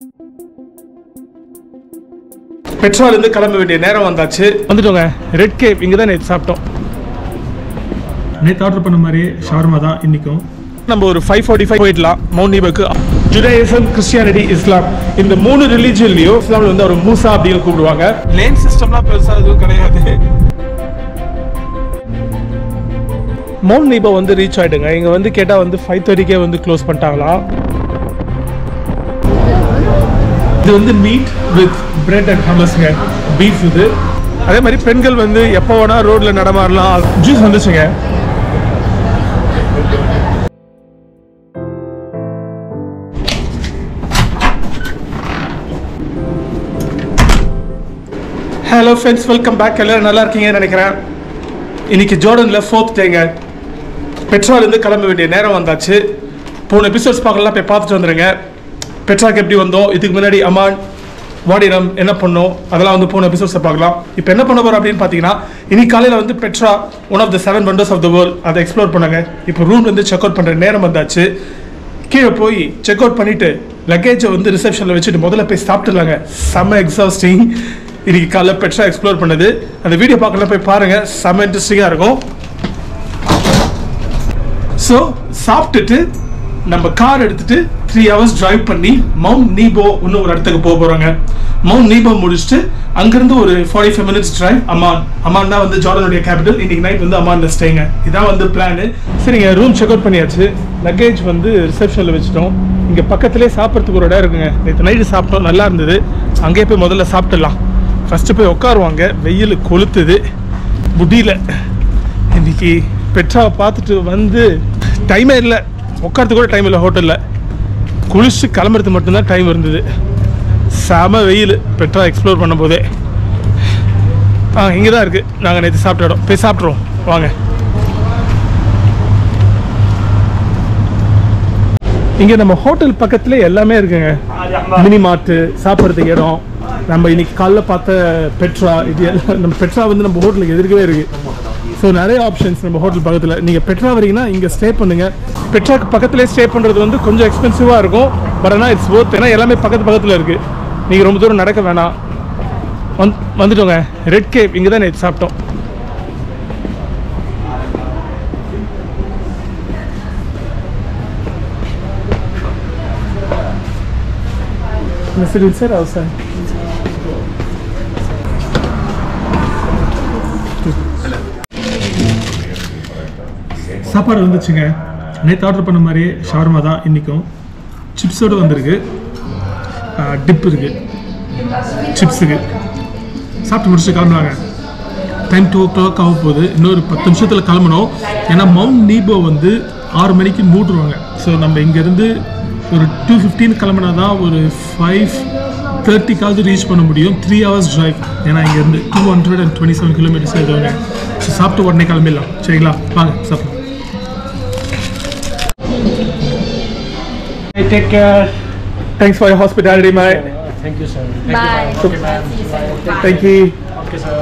Petrol இருந்து கிளம்ப வேண்டிய நேரம் வந்தாச்சு. வந்துட்டோங்க. ரெட் கேப் இங்கே தான் நேற்று சாப்பிட்டோம். நேற்று ஆர்டர் பண்ண மாதிரி ஷவர்மா தான் இன்றைக்கும். நம்ம ஒரு 5:45 போயிடலாம் மவுண்ட் நீபோக்கு. ஜுடாயிசம், கிறிஸ்டியானிட்டி, இஸ்லாம் இந்த 3 ரிலீஜன்லையும் இஸ்லாமில் வந்து ஒரு மூசா அப்படின்னு கூப்பிடுவாங்க. லேன் சிஸ்டம்லாம் பெருசாக எதுவும் கிடையாது. மவுண்ட் நீபோ வந்து ரீச் ஆகிடுங்க. இங்கே வந்து கேட்டால் வந்து 5:30 வந்து க்ளோஸ் பண்ணிட்டாங்களாம். இது வந்து மீட் வித் பிரெட் அண்ட் ஹம்மஸ்ங்க, பீஃப் இது. அதே மாதிரி பெண்கள் வந்து எப்போ வேணால் ரோட்டில் நடமாடலாம். ஜூஸ் வந்துச்சுங்க. Hello friends, welcome back. எல்லோரும் நல்லா இருக்கீங்கன்னு நினைக்கிறேன். இன்னைக்கு ஜோர்டனில் 4th டேங்க. பெட்ராலேருந்து கிளம்ப வேண்டிய நேரம் வந்தாச்சு. போன எபிசோட்ஸ் பார்க்கலாம், போய் பார்த்துட்டு வந்துடுங்க. பெட்ராக்கு எப்படி வந்தோம், இதுக்கு முன்னாடி அமான், வாடினம் என்ன பண்ணோம், அதெல்லாம் வந்து போன எபிசோட்ஸை பார்க்கலாம். இப்போ என்ன பண்ண போகிறோம் அப்படின்னு பார்த்தீங்கன்னா, இன்னைக்கு காலையில் வந்து Petra one of the 7 wonders of the world அதை எக்ஸ்ப்ளோர் பண்ணாங்க. இப்போ ரூம் வந்து செக் அவுட் பண்ணுற நேரம் வந்தாச்சு. கீழே போய் செக் அவுட் பண்ணிவிட்டு லக்கேஜை வந்து ரிசப்ஷனில் வச்சுட்டு முதல்ல போய் சாப்பிட்டுலாங்க. செம்ம எக்ஸாஸ்டிங். இன்னைக்கு காலையில் பெட்ரா எக்ஸ்ப்ளோர் பண்ணது. அந்த வீடியோ பார்க்கலாம், போய் பாருங்கள். செம்ம இன்ட்ரெஸ்டிங்காக இருக்கும். ஸோ சாப்பிட்டுட்டு நம்ம கார் எடுத்துட்டு 3 hours டிரைவ் பண்ணி மவுண்ட் நீபோ இன்னும் ஒரு இடத்துக்கு போக போகிறாங்க. மவுண்ட் நீபோ முடிச்சுட்டு அங்கேருந்து ஒரு 45 minutes டிரைவ் அமான் தான் வந்து ஜார்டனுடைய கேபிட்டல். இன்னைக்கு நைட் வந்து அமானில் ஸ்டேங்க. இதான் வந்து பிளானு. சரிங்க, ரூம் செக் அவுட் பண்ணியாச்சு. லக்கேஜ் வந்து ரிசப்ஷனில் வச்சுட்டோம். இங்கே பக்கத்துலேயே சாப்பிட்றதுக்கு ஒரு இடம் இருக்குங்க. நேற்று நைட்டு சாப்பிட்டோம், நல்லா இருந்தது. அங்கேயே போய் முதல்ல சாப்பிட்டுடலாம். ஃபஸ்ட்டு போய் உட்காருவாங்க, வெயில் கொளுத்துது, முடியல. இன்னைக்கு பெட்ராவை பார்த்துட்டு வந்து டைமே இல்லை, உட்காரத்துக்கு கூட டைம் இல்லை. ஹோட்டலில் குளிச்சு கிளம்புறது மட்டும்தான் டைம் இருந்தது. செம வெயில் பெட்ரா எக்ஸ்ப்ளோர் பண்ணும் போதே. இங்கே தான் இருக்குது. நாங்கள் நேற்று சாப்பிட்ட இடம். போய் சாப்பிட்றோம் வாங்க. இங்கே நம்ம ஹோட்டல் பக்கத்தில் எல்லாமே இருக்குங்க. மினி மார்ட்டு, சாப்பிட்றதுக்கு இடம். நம்ம இன்னைக்கு காலைல பார்த்த பெட்ரா, இது எல்லாம் நம்ம பெட்ரா வந்து நம்ம ஹோட்டலுக்கு எதிர்க்கவே இருக்குது. ஸோ நிறைய ஆப்ஷன்ஸ் நம்ம ஹோட்டல் பக்கத்தில். நீங்கள் பெட்ரா வரீங்கன்னா இங்கே ஸ்டே பண்ணுங்கள். பெட்ராக்கு பக்கத்துலேயே ஸ்டே பண்ணுறது வந்து கொஞ்சம் எக்ஸ்பென்சிவாக இருக்கும். பட் ஆனால் இட்ஸ் ஒர்த். ஏன்னா எல்லாமே பக்கத்தில் இருக்குது. நீங்கள் ரொம்ப தூரம் நடக்க வேணாம். வந்துட்டோங்க. ரெட் கேப் இங்கே தான் நேற்று சாப்பிட்டோம். சார் அவசரம் சாப்பாடு வந்துச்சுங்க. நேற்று ஆர்டர் பண்ண மாதிரி ஷவர்மா தான் இன்றைக்கும். சிப்ஸோடு வந்திருக்கு, டிப் இருக்குது சிப்ஸுக்கு. சாப்பிட்டு முடிச்சுட்டு கிளம்புறாங்க. டைம் 2 o'clock ஆக போகுது. இன்னொரு 10 நிமிஷத்தில் கிளம்பணும். ஏன்னா மவுண்ட் நீபோ வந்து 6 மணிக்கு மூடுருவாங்க. ஸோ நம்ம இங்கேருந்து ஒரு 2:15 கிளம்புனா தான் ஒரு 5:30 ரீச் பண்ண முடியும். 3 hours டிரைவ். ஏன்னா இங்கேருந்து 227 kilometers எழுதுவாங்க. ஸோ சாப்பிட்டு உடனே கிளம்பிடலாம். சரிங்களா, வாங்க சாப்பிடலாம். Take care. Thanks for your hospitality, mate. Thank you, sir. Bye. Thank you. Okay, sir.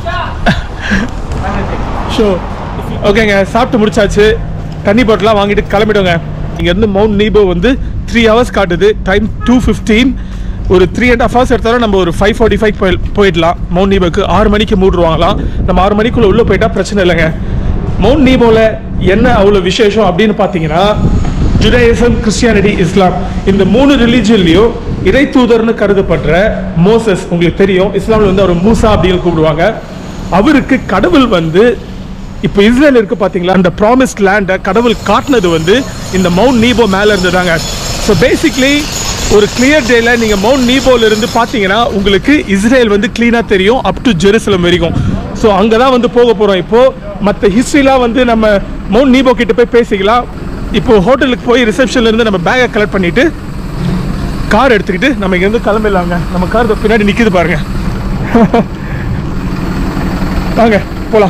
Sure. ஓகேங்க, சாப்பிட்டு முடிச்சாச்சு. தண்ணி பாட்டிலாம் வாங்கிட்டு கிளம்பிட்டோங்க. இங்கேருந்து மவுண்ட் நீபோ வந்து 3 hours காட்டுது. டைம் 2:15. ஒரு 3.5 hours எடுத்தாலும் நம்ம ஒரு 5:45 போயிடலாம். மவுண்ட் நீபோக்கு 6 மணிக்கு மூடுவாங்களாம். நம்ம 6 மணிக்குள்ளே உள்ளே போயிட்டா பிரச்சனை இல்லைங்க. மவுண்ட் நீபோவில் என்ன அவ்வளோ விசேஷம் அப்படின்னு பார்த்தீங்கன்னா, ஜுடாயிசம், கிறிஸ்டியானிட்டி, இஸ்லாம் இந்த 3 ரிலீஜன்லையும் இறை தூதர்னு கருதப்படுற மோசஸ், உங்களுக்கு தெரியும், இஸ்லாமில் வந்து அவர் மூசா அப்படின்னு கூப்பிடுவாங்க. அவருக்கு கடவுள் வந்து இப்போ இஸ்ரேல் இருக்கு பார்த்தீங்களா, அந்த ப்ராமிஸ்ட் லேண்டை கடவுள் காட்டினது வந்து இந்த மவுண்ட் நீபோ மேலே இருந்துதாங்க. ஸோ பேசிக்லி ஒரு கிளியர் டேல நீங்கள் மவுண்ட் நீபோல இருந்து பார்த்தீங்கன்னா உங்களுக்கு இஸ்ரேல் வந்து க்ளீனாக தெரியும், அப் டு ஜெருசலம் வரைக்கும். ஸோ அங்கே தான் வந்து போக போகிறோம். இப்போது மற்ற ஹிஸ்ட்ரிலாம் வந்து நம்ம மவுண்ட் நீபோ கிட்ட போய் பேசிக்கலாம். இப்போ ஹோட்டலுக்கு போய் ரிசப்ஷன்ல இருந்து நம்ம பேக்கை கலெக்ட் பண்ணிட்டு கார் எடுத்துக்கிட்டு நம்ம இங்கேருந்து கிளம்பிடலாங்க. நம்ம கார் பின்னாடி நிற்கிது பாருங்க. வாங்க போகலாம்.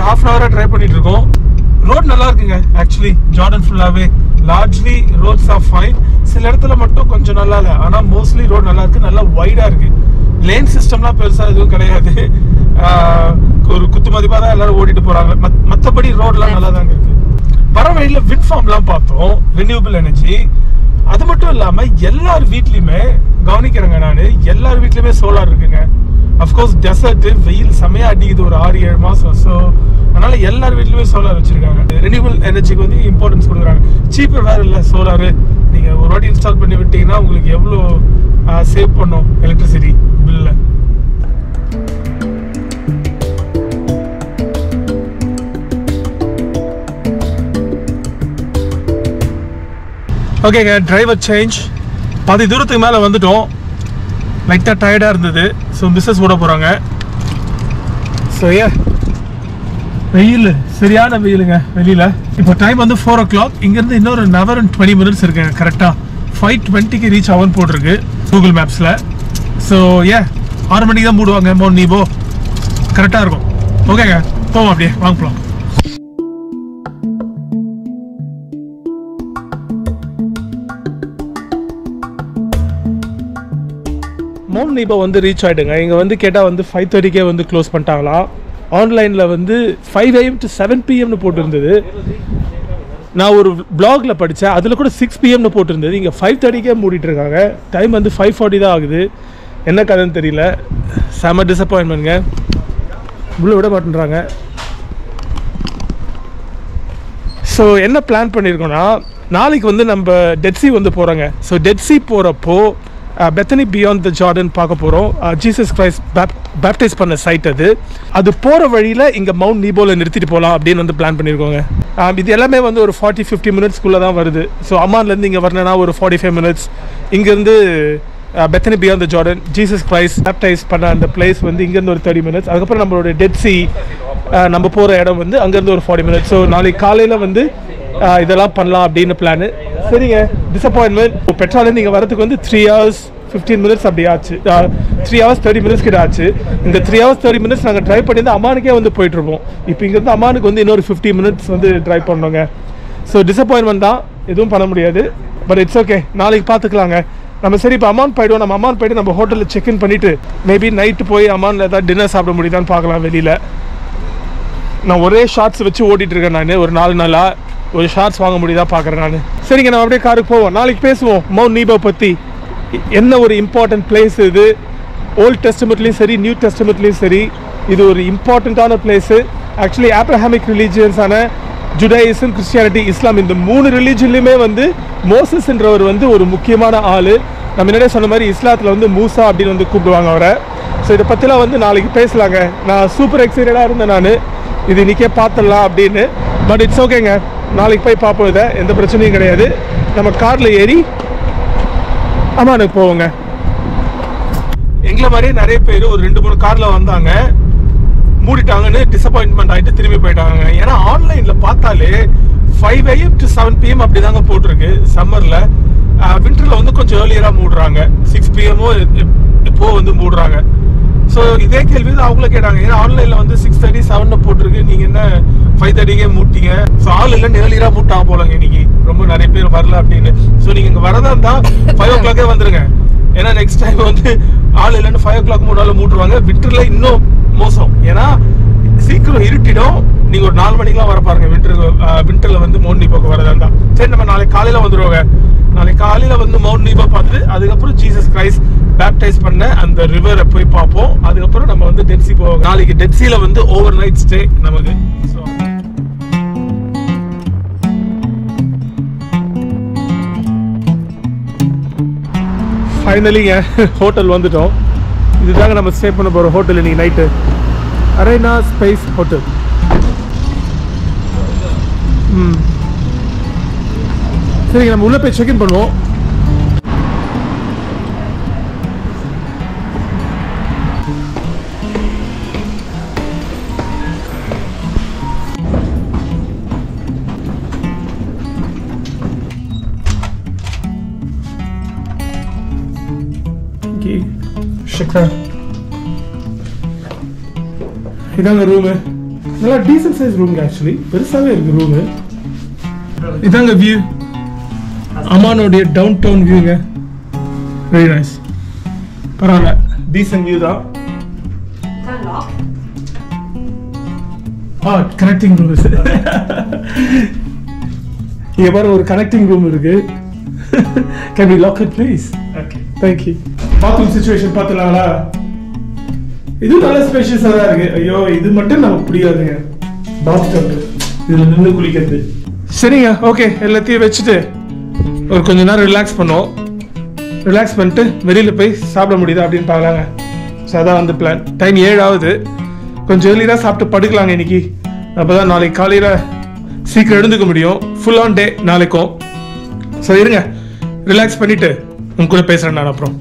ஒரு half an hour ட்ரை பண்ணிட்டு இருக்கோம். ரோட் நல்லா இருக்குங்க. ஆக்சுவலி ஜார்டன் ஃபுல்லாவே லார்ஜ்லி ரோட்ஸ் ஆர் ஃபைன். சில இடத்துல மட்டும் கொஞ்சம் நல்லா இல்லை, ஆனால் மோஸ்ட்லி ரோட் நல்லா இருக்கு, நல்லா வைடா இருக்கு. லேன் சிஸ்டம்லாம் பெருசா எதுவும் கிடையாது. ஒரு குத்து மதிப்பா தான் எல்லாரும் ஓடிட்டு போறாங்க. மற்றபடி ரோட்லாம் நல்லா தாங்க இருக்கு. வர வழியில விண்ட் ஃபார்ம்லாம் பார்த்தோம், ரினியூபிள் எனர்ஜி. அது மட்டும் இல்லாம எல்லார் வீட்லயுமே கவனிக்கிறேங்க நான், எல்லார் வீட்லயுமே சோலார் இருக்குங்க. அஃப்கோர்ஸ் டெசர்ட் வெயில் செமையா அடிக்குது ஒரு 6-7 மாசம். ஸோ அதனால எல்லார் வீட்லயுமே சோலார் வச்சிருக்காங்க. ரினியூபிள் எனர்ஜிக்கு வந்து இம்பார்ட்டன்ஸ் கொடுக்குறாங்க. சீப்பர் வேற இல்லை சோலாரு. நீங்க ஒரு வாட்டி இன்ஸ்டால் பண்ணி விட்டீங்கன்னா உங்களுக்கு எவ்வளோ சேவ் பண்ணும் எலக்ட்ரிசிட்டி பில்ல. ஓகேங்க, டிரைவர் சேஞ்ச். பாதி தூரத்துக்கு மேலே வந்துட்டோம். லைட்டாக டயர்டாக இருந்தது. ஸோ மிஸ்ஸஸ் ஓட போகிறாங்க. ஸோ வெயில், சரியான வெயிலுங்க வெளியில். இப்போ டைம் வந்து 4 o'clock. இங்கேருந்து இன்னொரு 1 hour and 20 minutes இருக்குங்க. கரெக்டாக 5:20க்கு ரீச் ஆகும்னு போட்டிருக்கு கூகுள் மேப்ஸில். ஸோ 6 மணிக்கு தான் மூடுவாங்க மவுண்ட் நீபோ. கரெக்டாக இருக்கும். ஓகேங்க, போவோம் அப்படியே, வாங்க போகலாம். மவுண்ட் நீபோ வந்து ரீச் ஆகிடுங்க. இங்கே வந்து கேட்டால் வந்து 5:30க்கே வந்து க்ளோஸ் பண்ணிட்டாங்களாம். ஆன்லைனில் வந்து 5 AM to 7 PM போட்டிருந்தது. நான் ஒரு பிளாகில் படித்தேன், அதில் கூட 6 PM போட்டிருந்தது. இங்கே 5:30க்கே மூடிட்டு இருக்காங்க. டைம் வந்து 5:40 தான் ஆகுது. என்ன கதைன்னு தெரியல. செம டிசப்பாயின்மெண்ட்ங்க. உள்ள விட மாட்டேன்றாங்க. ஸோ என்ன பிளான் பண்ணியிருக்கோன்னா, நாளைக்கு வந்து நம்ம டெட் சி வந்து போகிறோங்க. ஸோ டெட் சி போகிறப்போ பெத்தனி பியாண்ட் த ஜார்டன் பார்க்க போகிறோம். ஜீசஸ் கிரைஸ்ட் பேப்டைஸ் பண்ண சைட் அது போகிற வழியில் இங்கே மவுண்ட் நீபோவில் நிறுத்திட்டு போகலாம் அப்படின்னு வந்து பிளான் பண்ணியிருக்கோங்க. இது எல்லாமே வந்து ஒரு 40-50 மினிட்ஸ்க்குள்ளே தான் வருது. ஸோ அம்மான்லேருந்து இங்கே வரணுன்னா ஒரு 45 மினிட்ஸ். இங்கேருந்து Bethany beyond the Jordan Jesus Christ baptise பண்ண அந்த பிளேஸ் வந்து இங்கேருந்து ஒரு 30 மினிட்ஸ். அதுக்கப்புறம் நம்மளோட டெட் சி நம்ம போகிற இடம் வந்து அங்கேருந்து ஒரு 40 மினிட்ஸ். ஸோ நாளைக்கு காலையில் வந்து இதெல்லாம் பண்ணலாம் அப்படின்னு பிளானு. சரிங்க, டிசப்பாயின்மெண்ட். பெட்ரோலேருந்து இங்கே வரதுக்கு வந்து 3 hours 15 minutes அப்படி ஆச்சு. 3 hours 30 minutes கிட்ட ஆச்சு. இந்த 3 hours 30 minutes நாங்கள் ட்ரைவ் பண்ணியிருந்தால் அம்மானுக்கே வந்து போயிட்டுருப்போம். இப்போ இங்கேருந்து அம்மானுக்கு வந்து இன்னொரு 50 minutes வந்து ட்ரைவ் பண்ணோங்க. ஸோ டிசப்பாயின்மெண்ட் தான், எதுவும் பண்ண முடியாது. பட் இட்ஸ் ஓகே, நாளைக்கு பார்த்துக்கலாங்க. நம்ம சரி இப்போ அம்மான் போய்டுவோம். நம்ம அம்மான் போய்ட்டு நம்ம ஹோட்டலில் செக்இன் பண்ணிவிட்டு மேபி நைட்டு போய் அம்மானில் ஏதாவது டின்னர் சாப்பிட முடியுதான்னு பார்க்கலாம் வெளியில். நான் ஒரே ஷார்ட்ஸ் வச்சு ஓட்டிகிட்ருக்கேன். நான் ஒரு 4 நாளாக ஒரு ஷார்ட்ஸ் வாங்க முடியுதா பார்க்குறேன் நான். சரிங்க, நம்ம அப்படியே காருக்கு போவோம். நாளைக்கு பேசுவோம் மவுண்ட் நீபோ பற்றி. என்ன ஒரு இம்பார்ட்டன்ட் பிளேஸ் இது. ஓல்ட் டெஸ்டமெண்ட்லேயும் சரி, நியூ டெஸ்டமெண்ட்லேயும் சரி, இது ஒரு இம்பார்ட்டண்ட்டான பிளேஸு. ஆக்சுவலி ஆப்ரஹாமிக் ரிலீஜியன்ஸான ஜுடாயிசம், கிறிஸ்டியானிட்டி, இஸ்லாம், இந்த 3 ரிலீஜன்லையுமே வந்து மோசஸ்ன்றவர் வந்து ஒரு முக்கியமான ஆள். நம்ம முன்னாடியே சொன்ன மாதிரி இஸ்லாத்தில் வந்து மூசா அப்படின்னு வந்து கூப்பிடுவாங்க அவரை. ஸோ இதை பற்றிலாம் வந்து நாளைக்கு பேசலாங்க. நான் சூப்பர் எக்ஸைட்டடாக இருந்தேன் நான் இது இன்றைக்கே பார்த்துடலாம் அப்படின்னு. பட் இட்ஸ் ஓகேங்க, நாளைக்கு போய் பார்ப்போம். இதை எந்த பிரச்சனையும் கிடையாது. நம்ம காரில் ஏறி அம்மானுக்கு போவோங்க. எங்களை மாதிரியே நிறைய பேர் ஒரு 2-3 காரில் வந்தாங்க, மூடிட்டாங்கன்னு டிசப்பாயின்மெண்ட் ஆகிட்டு திரும்பி போயிட்டாங்க. ஏன்னா ஆன்லைனில் பார்த்தாலே 5 AM to 7 PM அப்படி தாங்க போட்டிருக்கு சம்மரில். வின்டரில் வந்து கொஞ்சம் ஏர்லியராக மூடுறாங்க. 6 PM எப்போ வந்து மூடுறாங்க. ஸோ இதே கேள்வி தான் அவங்கள கேட்டாங்க. ஏன்னா ஆன்லைனில் வந்து 6:30 7 போட்டிருக்கு, நீங்கள் என்ன 5:30க்கே மூட்டிங்க. ஸோ ஆள் இல்லை, ஏர்லியராக மூட்டாக போலங்க இன்னைக்கு. ரொம்ப நிறைய பேர் வரல அப்படின்னு. ஸோ நீங்கள் இங்கே வரதா இருந்தால் 5 o'clock வந்துருங்க. ஏன்னா நெக்ஸ்ட் டைம் வந்து ஆள் இல்லைன்னு 5 o'clock மூட்டுருவாங்க. வின்டரில் இன்னும் மோசம். ஏன்னா சீக்கிரம் இருட்டிடும். நீங்கள் ஒரு 4 மணிக்கெலாம் வர பாருங்க வின்டரில் வந்து மவுண்ட் நீபோக்கு வரதா இருந்தால். சரி, நம்ம நாளைக்கு காலையில் வந்துடுவோங்க. நாளைக்கு காலையில் வந்து மவுண்ட் நீபோ பார்த்துட்டு அதுக்கப்புறம் ஜீசஸ் கிரைஸ்ட் பேப்டைஸ் பண்ண அந்த ரிவரை போய் பார்ப்போம். அதுக்கப்புறம் நம்ம வந்து டெட் சி போவோம். நாளைக்கு டெட் சில வந்து ஓவர் நைட் ஸ்டே நமக்கு. ஃபைனலிங்க ஹோட்டல் வந்துட்டோம். இதுதாங்க நம்ம ஸ்டே பண்ண போகிற ஹோட்டல் இன்னைக்கு நைட்டு. Arena spice hotel. சரிங்க, நம்ம உள்ளே போய் செக்இன் பண்ணுவோம். இதாங்க ரூமு. நல்லா டீசன்ட் சைஸ் ரூம்ங்க. ஆக்சுவலி பெருசாகவே இருக்கு ரூமு. இதாங்க வியூ, அமானோடைய டவுன் டவுன் வியூங்க. வெரி நைஸ், பரவாயில்ல, டீசன்ட் வியூ தான். கனெக்டிங் ரூம் இங்க பாருங்க, ஒரு கனெக்டிங் ரூம் இருக்கு. Can we lock it please? Okay, thank you. Bathroom situation பார்த்தீங்களா? இது நல்ல ஸ்பேஷியஸா தான் இருக்கு. ஐயோ இது மட்டும் நமக்கு பிடிக்காதுங்க, பாத் டப் இதுல நின்று குளிக்கிறது. சரிங்க, ஓகே, எல்லாத்தையும் வச்சுட்டு ஒரு கொஞ்ச நேரம் ரிலாக்ஸ் பண்ணுவோம். ரிலாக்ஸ் பண்ணிட்டு வெளியில போய் சாப்பிட முடியுதா அப்படின்னு பார்க்கலாங்க. ஸோ அதான் வந்து பிளான். டைம் 7 ஆகுது. கொஞ்சம் ஏர்லியாக சாப்பிட்டு படுக்கலாங்க இன்னைக்கு. அப்போதான் நாளைக்கு காலையில் சீக்கிரம் எழுந்துக்க முடியும். ஃபுல் ஆன் டே நாளைக்கும். ஸோ இருங்க, ரிலாக்ஸ் பண்ணிட்டு உங்க கூட பேசுறேன் நான் அப்புறம்.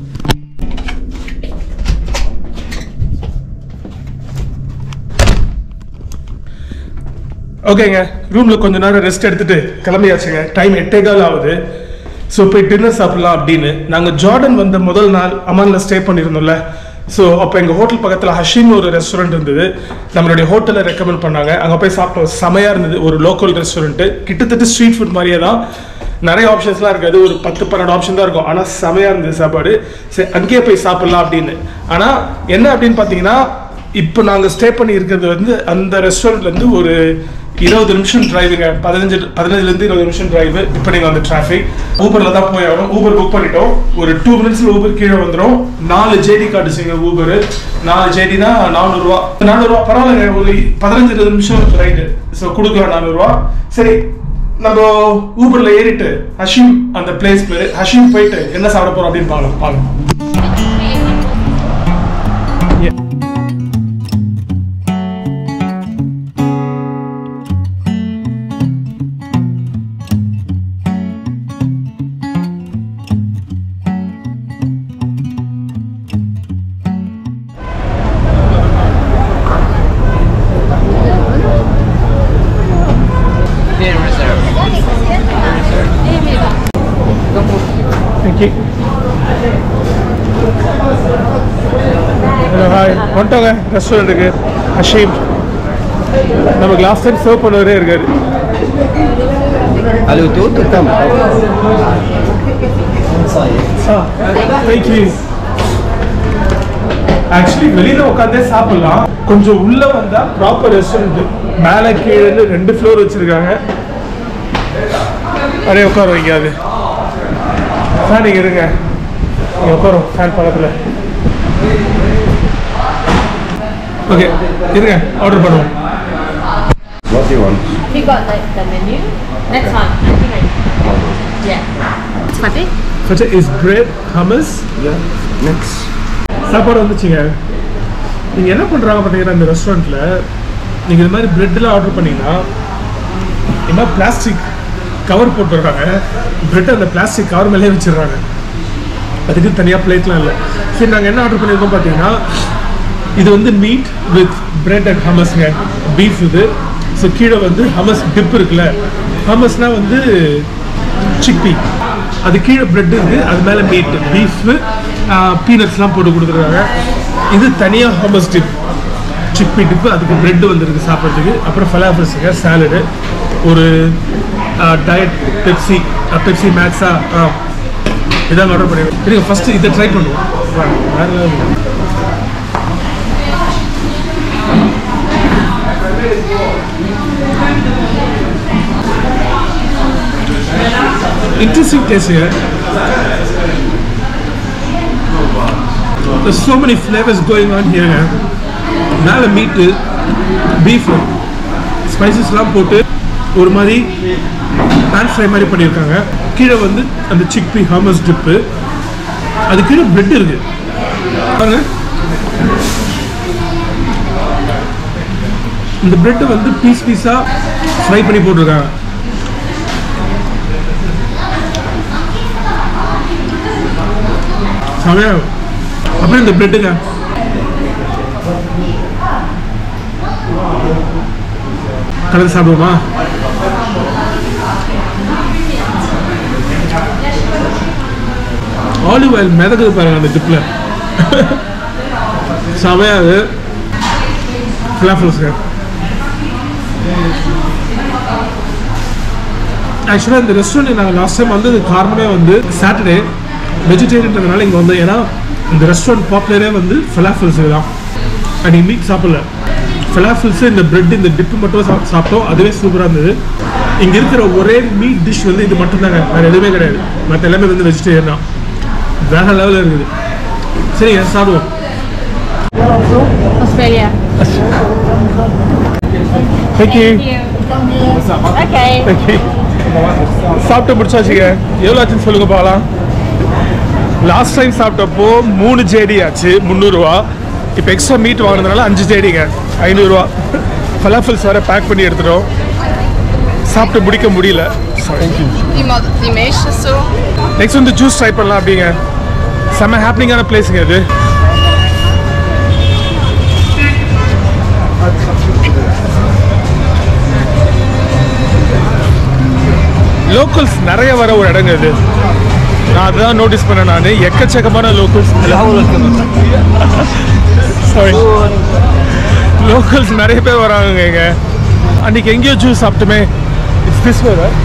ஓகேங்க, ரூம்ல கொஞ்ச நேரம் ரெஸ்ட் எடுத்துட்டு கிளம்பியாச்சுங்க. டைம் 8:15 ஆகுது. ஸோ போய் டின்னர் சாப்பிடலாம் அப்படின்னு. நாங்கள் ஜார்டன் வந்த முதல் நாள் அமான்ல ஸ்டே பண்ணியிருந்தோம்ல. ஸோ அப்போ எங்கள் ஹோட்டல் பக்கத்தில் ஹஷீம் ஒரு ரெஸ்டாரண்ட் இருந்தது. நம்மளுடைய ஹோட்டலில் ரெக்கமெண்ட் பண்ணாங்க. அங்கே போய் சாப்பிட்டோம், செமையாக இருந்தது. ஒரு லோக்கல் ரெஸ்டாரண்ட்டு, கிட்டத்தட்ட ஸ்ட்ரீட் ஃபுட் மாதிரியே தான். நிறைய ஆப்ஷன்ஸ்லாம் இருக்காது, ஒரு 10-12 ஆப்ஷன் தான் இருக்கும். ஆனால் செமையாக இருந்தது சாப்பாடு. சரி அங்கேயே போய் சாப்பிட்லாம் அப்படின்னு. ஆனால் என்ன அப்படின்னு பார்த்தீங்கன்னா, இப்போ நாங்கள் ஸ்டே பண்ணி இருக்கிறது வந்து அந்த ரெஸ்டாரண்ட்லேருந்து ஒரு 20 நிமிஷம் டிரைவுங்க. 15-20 நிமிஷம் டிரைவ். இப்போ நீங்கள் வந்து டிராஃபிக் ஊபரில் தான் போய் ஆகணும். ஊபர் புக் பண்ணிட்டோம். ஒரு 2 மினிட்ஸில் ஊபர் கீழே வந்துடும். 4 JD காட்டுச்சுங்க ஊபர். 4 JDனா 400 ரூபா. 400 ரூபா பரவாயில்லைங்க. ஒரு 15-20 நிமிஷம் ரைடு. ஸோ கொடுக்கலாம் 400 ரூபா. சரி, நம்ம ஊபரில் ஏறிட்டு ஹஷீம், அந்த பிளேஸ் பேர் ஹஷீம், போயிட்டு என்ன சாப்பிட போகிறோம் அப்படின்னு பார்க்கலாம். வாங்க. வந்துட்டோங்க ரெஸ்டாரண்ட்டுக்கு. ஹஷீம் நமக்கு லாஸ்ட் டைம் சர்வ் பண்ணவரே இருக்காரு. Allô, t'es où, Tom? Actually வெளியில உட்காந்தே சாப்பிடலாம். கொஞ்சம் உள்ள வந்தா ப்ராப்பர் ரெஸ்டாரண்ட். மேலே கீழே 2 ஃப்ளோர் வச்சிருக்காங்க. அப்படியே உட்கார வைக்காது. நீங்க இருங்க, உட்காரும் ஃபேன் பக்கத்தில். ஓகே இருங்க, ஆர்டர் பண்ணுவோம். What do you want? We got like the menu. Next one. I think yeah. It's fateh. Fateh is bread, hummus. Yeah. Next. சாப்பாடு வந்துச்சுங்க. நீங்கள் என்ன பண்ணுறாங்க பார்த்தீங்கன்னா, இந்த ரெஸ்டாரண்ட்டில் நீங்கள் இது மாதிரி ப்ரெட்டெலாம் ஆர்டர் பண்ணிங்கன்னா என்ன பிளாஸ்டிக் கவர் போட்டுடுறாங்க. ப்ரெட் அந்த பிளாஸ்டிக் கவர் மேலே வச்சிடுறாங்க. அதுக்கு தனியாக பிளேட்லாம் இல்லை. சரி, நாங்கள் என்ன ஆர்டர் பண்ணியிருக்கோம் பார்த்தீங்கன்னா, இது வந்து மீட் வித் பிரெட் அண்ட் ஹமஸ்ங்க. பீஃப் இது. ஸோ கீழே வந்து ஹமஸ் டிப் இருக்குல்ல, ஹமஸ்னால் வந்து சிக்பி, அது கீழே பிரெட் இருக்குது, அது மேலே மீட், பீஃபு, பீனட்ஸ்லாம் போட்டு கொடுத்துருக்காங்க. இது தனியாக ஹமஸ் டிப், சிக்பி டிப்பு, அதுக்கு பிரெட் வந்துருக்கு சாப்பிட்றதுக்கு. அப்புறம் ஃபலாஃபல்ஸுங்க, சாலடு, ஒரு டயட் பெப்சி மேக்ஸா. இதான் ஆர்டர் பண்ணிடுவோம். சரிங்க, ஃபஸ்ட்டு இதை ட்ரை பண்ணுவோம். வேறு interesting taste here. There's so many flavors going on here. மேலே மீட்டு, பீஃப், ஸ்பைசஸ்லாம் போட்டு ஒரு மாதிரி பேன் ஃப்ரை மாதிரி பண்ணியிருக்காங்க. கீழே வந்து அந்த சிக்பி ஹமஸ் டிப்பு, அது கீழே பிரெட் இருக்கு பாருங்க. இந்த பிரெட் வந்து பீஸா ஃப்ரை பண்ணி போட்டிருக்காங்க. செமையா. அப்புறம் இந்த பிரெட்டுங்க கலந்து சாப்பிடுவோமா? ஆலிவ் ஆயில் மிதக்குது பாருங்க அந்த டிப்ல. செமையா. அது ஃபிளாஃபல்ஸ்ங்க ஆக்சுவலாக இந்த ரெஸ்டாரண்ட் நாங்கள் லாஸ்ட் டைம் வந்தது காரணமே வந்து சாட்டர்டே வெஜிடேரியன்றதுனால இங்கே வந்து ஏன்னா இந்த ரெஸ்டாரண்ட் பாப்புலரே வந்து ஃபெலாஃபில்ஸ் தான். அன்றைக்கி மீட் சாப்பிடல, ஃபெலாஃபில்ஸு இந்த பிரெட் இந்த டிப்பு மட்டும் சாப்பிட்டோம். அதுவே சூப்பராக இருந்தது. இங்கே இருக்கிற ஒரே மீட் டிஷ் வந்து இது மட்டும்தாங்க, வேறு எதுவுமே கிடையாது. மற்ற எல்லாமே வந்து வெஜிடேரியன் தான். வேறு லெவலில் இருக்குது. சரிங்க சாப்பிடுவோம். Australia. Thank you. Okay. Thank you. சாப்பிட்டு முடிச்சாச்சுங்க. எவ்வளோ ஆச்சுன்னு சொல்லுங்க பார்க்கலாம். லாஸ்ட் டைம் சாப்பிட்டப்போ 3 JD ஆச்சு 300 ரூபா. இப்போ எக்ஸ்ட்ரா மீட் வாங்கினதுனால 5 JDங்க 500 ரூபா. ஃபலாஃபில்ஸ் வேறு பேக் பண்ணி எடுத்துட்டோம். சாப்பிட்டு முடிக்க முடியல. Die meeste zo. நெக்ஸ்ட் வந்து ஜூஸ் ட்ரை பண்ணலாம் அப்படிங்க. செம்ம ஹாப்பிங்கான பிளேஸுங்க இது. லோக்கல்ஸ் நிறைய வர ஒரு இடங்க இது. நான் அதுதான் நோட்டீஸ் பண்ணேன். நான் எக்கச்சக்கமான லோக்கல்ஸ் லோக்கல்ஸ் நிறைய பேர் வராங்க இங்க. அன்னைக்கு எங்கேயோ ஜூஸ் சாப்பிட்டுமே. It's this way right?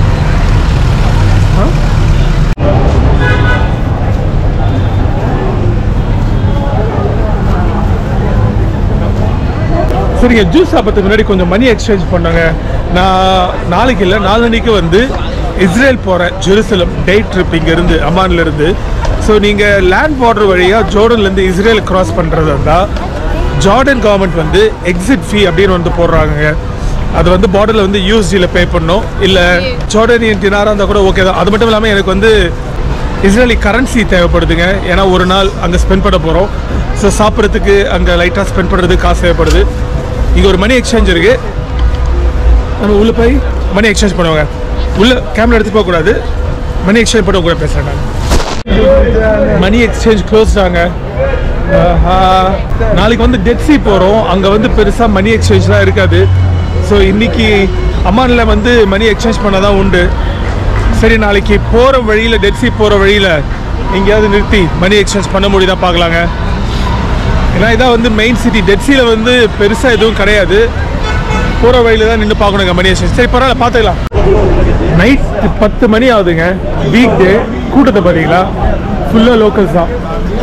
சரிங்க, ஜூஸ் சாப்பிட்றதுக்கு முன்னாடி கொஞ்சம் மணி எக்ஸ்சேஞ்ச் பண்ணாங்க. நான் நாளைக்கு இல்லை நாளன்னைக்கு வந்து இஸ்ரேல் போகிறேன், ஜெருசலம் டே ட்ரிப் இங்கேருந்து அமான்லேருந்து. ஸோ நீங்கள் லேண்ட் பார்டர் வழியாக ஜோர்டன்லேருந்து இஸ்ரேல் கிராஸ் பண்ணுறதா இருந்தால் ஜார்டன் கவர்மெண்ட் வந்து எக்ஸிட் ஃபீ அப்படின்னு வந்து போடுறாங்க. அது வந்து பார்டரில் வந்து யூஎஸ்டியில் பே பண்ணணும், இல்லை ஜார்டனியன் டினாராக இருந்தால் கூட ஓகே தான். அது மட்டும் இல்லாமல் எனக்கு வந்து இஸ்ரேலி கரன்சி தேவைப்படுதுங்க. ஏன்னா ஒரு நாள் அங்கே ஸ்பெண்ட் பண்ண போகிறோம். ஸோ சாப்பிட்றதுக்கு அங்கே லைட்டாக ஸ்பெண்ட் பண்ணுறதுக்கு காசு தேவைப்படுது. இங்கே ஒரு மணி எக்ஸ்சேஞ்ச் இருக்குது. நம்ம உள்ளே போய் மணி எக்ஸ்சேஞ்ச் பண்ணுவாங்க. உள்ளே கேமரா எடுத்து போகக்கூடாது. மணி எக்ஸ்சேஞ்ச் பண்ண கூட பேசுகிறேன் நான். மணி எக்ஸ்சேஞ்ச் க்ளோஸ் ஆங்க. நாளைக்கு வந்து டெட்ஸி போகிறோம். அங்கே வந்து பெருசாக மணி எக்ஸ்சேஞ்ச்லாம் இருக்காது. ஸோ இன்றைக்கி அம்மானில் வந்து மணி எக்ஸ்சேஞ்ச் பண்ண தான் உண்டு. சரி, நாளைக்கு போகிற வழியில் டெட்ஸி போகிற வழியில் எங்கேயாவது நிறுத்தி மணி எக்ஸ்சேஞ்ச் பண்ண முடியுதா பார்க்கலாங்க. ஏன்னா இதான் வந்து மெயின் சிட்டி. டெட்ஸியில் வந்து பெருசாக எதுவும் கிடையாது. போகிற வழியில் தான் நின்று பார்க்கணுங்க மணி எக்ஸ்சேஞ்ச். சரி பரவாயில்ல, பார்த்துக்கலாம். நைட் 10 மணி ஆகுதுங்க. Weekday. கூட்டத்தை பார்த்தீங்களா? ஃபுல்லாக லோக்கல்ஸ் தான்.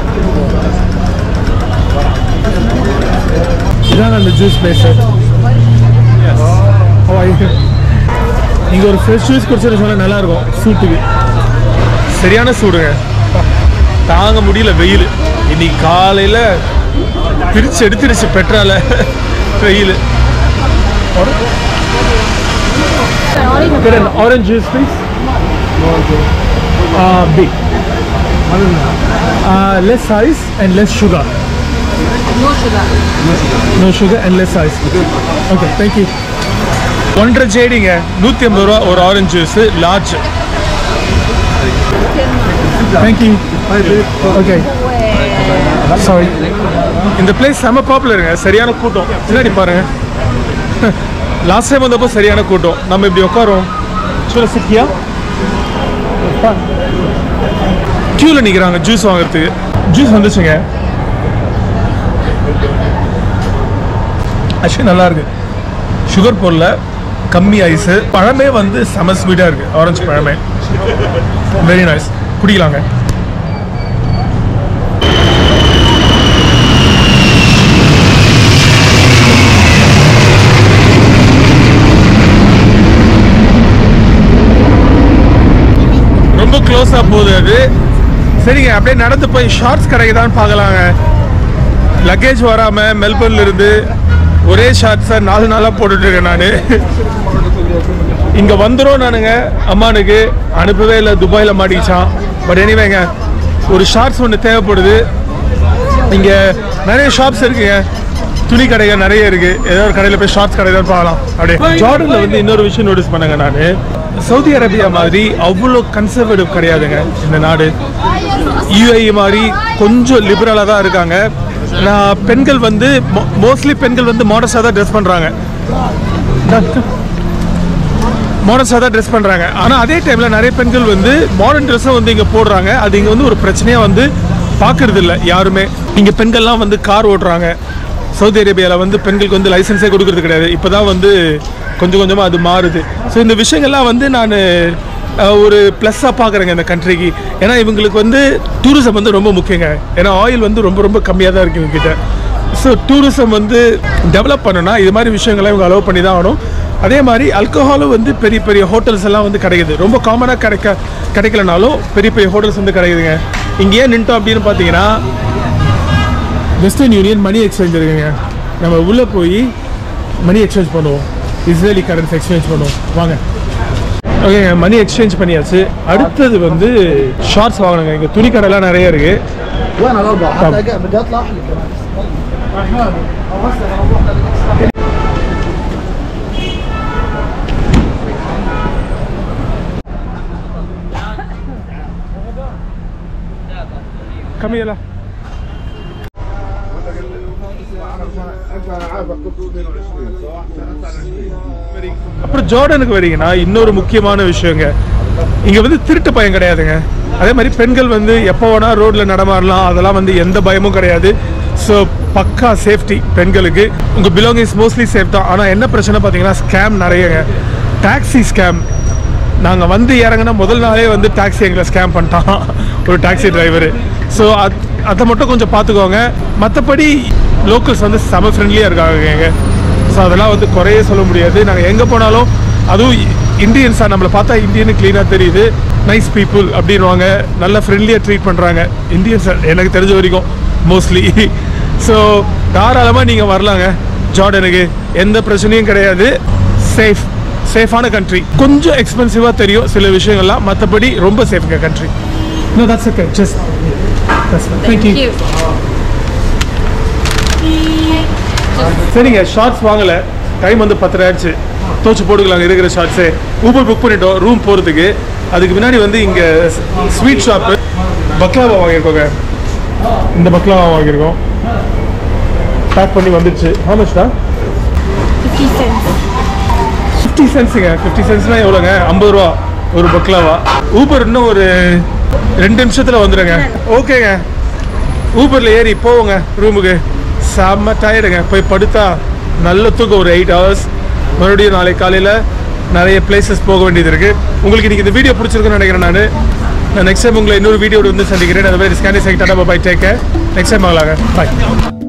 இதான் அந்த ஜூஸ் பிளேஸு. இங்கே ஒரு ஃப்ரெஷ் ஜூஸ் குடிச்சுன்னு சொன்னால் நல்லாயிருக்கும். சூட்டுக்கு சரியான சூடுங்க. தாங்க முடியல வெயில். இன்னைக்கு காலையில் பிரித்து எடுத்துருச்சு பெட்ரோல வெயில். Orange juice, please. Big. Less ice and less sugar. No sugar. No sugar and less ice. Okay, thank you. 1.5 JDங்க 150 ரூபா ஒரு orange juice large. Thank you. Okay. Sorry. இந்த பிளேஸ் செம்ம பாப்புலருங்க. சரியான கூட்டம். பின்னாடி பாருங்க. லாஸ்ட் டைம் வந்தப்போ சரியான கூட்டம். நம்ம இப்படி உட்காரோம். சிக்கியா கியூவில் நிற்கிறாங்க ஜூஸ் வாங்குறதுக்கு. ஜூஸ் வந்துச்சுங்க. ஆக்சுவலி நல்லா இருக்கு. சுகர் போடல, கம்மி ஐஸு. பழமே வந்து செம ஸ்வீட்டாக இருக்குது. ஆரஞ்சு பழமே வெரி நைஸ். குடிக்கலாங்க. ரொம்ப க்ளோஸாக போகுது அது. சரிங்க, அப்படியே நடந்து போய் ஷார்ட்ஸ் கிடைக்குதான்னு பார்க்கலாங்க. லக்கேஜ் வராமல் மெல்பர்ன்ல இருந்து ஒரே ஷார்ட்ஸை 4 நாளாக போட்டுட்ருக்கேன் நான். இங்கே வந்துடும் நானுங்க. அம்மானுக்கு அனுப்பவே இல்லை, துபாயில் மாட்டிச்சான். பட் எனிவேங்க, ஒரு ஷார்ட்ஸ் ஒன்று தேவைப்படுது. இங்கே நிறைய ஷாப்ஸ் இருக்குங்க. துணி கடைகள் நிறைய இருக்குது. ஏதோ ஒரு கடையில் போய் ஷார்ட்ஸ் கடையில் பார்க்கலாம். அப்படியே ஜார்டனில் வந்து இன்னொரு விஷயம் நோட்டீஸ் பண்ணேங்க நான். சவுதி அரேபியா மாதிரி அவ்வளோ கன்சர்வேட்டிவ் கிடையாதுங்க இந்த நாடு. யூஏஇ மாதிரி கொஞ்சம் லிபரலாக தான் இருக்காங்க. நான் பெண்கள் வந்து மோஸ்ட்லி பெண்கள் வந்து மாடர்ஸாக தான் ட்ரெஸ் பண்ணுறாங்க. மாடர்ஸாக தான் ட்ரெஸ் பண்ணுறாங்க. ஆனால் அதே டைமில் நிறைய பெண்கள் வந்து மாடர்ன் ட்ரெஸ்ஸை வந்து இங்கே போடுறாங்க. அது இங்கே வந்து ஒரு பிரச்சனையாக வந்து பார்க்கறது இல்லை யாருமே. இங்கே பெண்கள்லாம் வந்து கார் ஓட்டுறாங்க. சவுதி அரேபியாவில் வந்து பெண்களுக்கு வந்து லைசன்ஸே கொடுக்கறது கிடையாது. இப்போ தான் வந்து கொஞ்சம் கொஞ்சமாக அது மாறுது. ஸோ இந்த விஷயங்கள்லாம் வந்து நான் ஒரு ப்ளஸ்ஸாக பார்க்குறேங்க இந்த கண்ட்ரிக்கு. ஏன்னா இவங்களுக்கு வந்து டூரிசம் வந்து ரொம்ப முக்கியங்க. ஏன்னா ஆயில் வந்து ரொம்ப ரொம்ப கம்மியாக தான் இருக்குது இவங்ககிட்ட. ஸோ டூரிசம் வந்து டெவலப் பண்ணணும்னா இது மாதிரி விஷயங்கள்லாம் இவங்க அலோவ் பண்ணி தான் ஆகணும். அதே மாதிரி ஆல்கஹாலும் வந்து பெரிய பெரிய ஹோட்டல்ஸ் எல்லாம் வந்து கிடைக்குது. ரொம்ப காமனாக கிடைக்கலனாலும் பெரிய பெரிய ஹோட்டல்ஸ் வந்து கிடைக்குதுங்க. இங்கே ஏன் நின்ட்டோம் அப்படின்னு பார்த்தீங்கன்னா வெஸ்டர்ன் யூனியன் மணி எக்ஸ்சேஞ்ச் இருக்குங்க. நம்ம உள்ளே போய் மணி எக்ஸ்சேஞ்ச் பண்ணுவோம், இஸ்ரேலி கரன்சி எக்ஸ்சேஞ்ச் பண்ணுவோம். வாங்க. ஓகேங்க, மணி எக்ஸ்சேஞ்ச் பண்ணியாச்சு. அடுத்தது வந்து ஷார்ட்ஸ் வாங்கணுங்க. இங்கே துணி கடைலாம் நிறைய இருக்குது. وين الاربعه حتى بدي اطلع احلى كمان كم يلا அப்புறம் ஜார்டனுக்கு வரீங்கன்னா இன்னொரு முக்கியமான விஷயங்க, இங்க வந்து திருட்டு பயம் கிடையாதுங்க. அதே மாதிரி பெண்கள் வந்து எப்போ வேணா ரோட்ல நடமாடலாம், அதெல்லாம் வந்து எந்த பயமும் கிடையாது. ஸோ பக்கா சேஃப்டி பெண்களுக்கு. உங்கள் பிலாங்கிங்ஸ் மோஸ்ட்லி சேஃப் தான். ஆனால் என்ன பிரச்சனை பார்த்தீங்கன்னா ஸ்கேம் நிறையங்க. Taxi scam. நாங்கள் வந்து இறங்கினா முதல் நாளே வந்து டாக்ஸி எங்களை ஸ்கேம் பண்ணிட்டான் ஒரு டாக்ஸி டிரைவரு. ஸோ அதை மட்டும் கொஞ்சம் பார்த்துக்கோங்க. மற்றபடி லோக்கல்ஸ் வந்து செம ஃப்ரெண்ட்லியாக இருக்காங்க. ஸோ அதெல்லாம் வந்து குறைய சொல்ல முடியாது. நாங்கள் எங்கே போனாலும், அதுவும் இந்தியன்ஸாக நம்மளை பார்த்தா இந்தியனு க்ளீனாக தெரியுது. நைஸ் பீப்புள் அப்படின்வாங்க, நல்ல ஃப்ரெண்ட்லியாக ட்ரீட் பண்ணுறாங்க இந்தியன்ஸ் எனக்கு தெரிஞ்ச வரைக்கும் மோஸ்ட்லி. ஸோ தாராளமாக நீங்கள் வரலாங்க ஜார்டனுக்கு, எந்த பிரச்சனையும் கிடையாது. சேஃபான கண்ட்ரி. கொஞ்சம் எக்ஸ்பென்சிவாக தெரியும் சில விஷயங்கள்லாம், மற்றபடி ரொம்ப சேஃப்ங்க country. No, that's okay. Just that's fine. Thank you. சரிங்க, ஷார்ட்ஸ் வாங்கலை. டைம் வந்து 10 ஆயிடுச்சு. தோச்சு போட்டுக்கலாங்க இருக்கிற ஷார்ட்ஸே. ஊபர் புக் பண்ணிட்டோம் ரூம் போகிறதுக்கு. அதுக்கு முன்னாடி வந்து இங்கே ஸ்வீட் ஷாப்பு பக்லாவா வாங்கியிருக்கோங்க. இந்த பக்லாவா வாங்கியிருக்கோம். பேக் பண்ணி வந்துடுச்சு. how much தான்? 50 cents. 50 சென்ட்ஸுங்க. 50 சென்ட்ஸ்னால் எவ்வளோங்க? 50 ரூபா ஒரு பக்லாவா. ஊபர் இன்னும் ஒரு 2 நிமிஷத்தில் வந்துடுங்க. ஓகேங்க, ஊபரில் ஏறி போவோங்க ரூமுக்கு. செம்ம டயர்டுங்க. போய் படுத்தா நல்ல தூக்கம், ஒரு 8 hours. மறுபடியும் நாளைக்கு காலையில் நிறைய பிளேசஸ் போக வேண்டியது இருக்குது. உங்களுக்கு இன்றைக்கி இந்த வீடியோ பிடிச்சிருக்குன்னு நினைக்கிறேன். நான் நெக்ஸ்ட் டைம் உங்களை இன்னொரு வீடியோட வந்து சந்திக்கிறேன். அந்த மாதிரி scanning side tata bye, take care. Next time ஆகலாங்க. பாய்.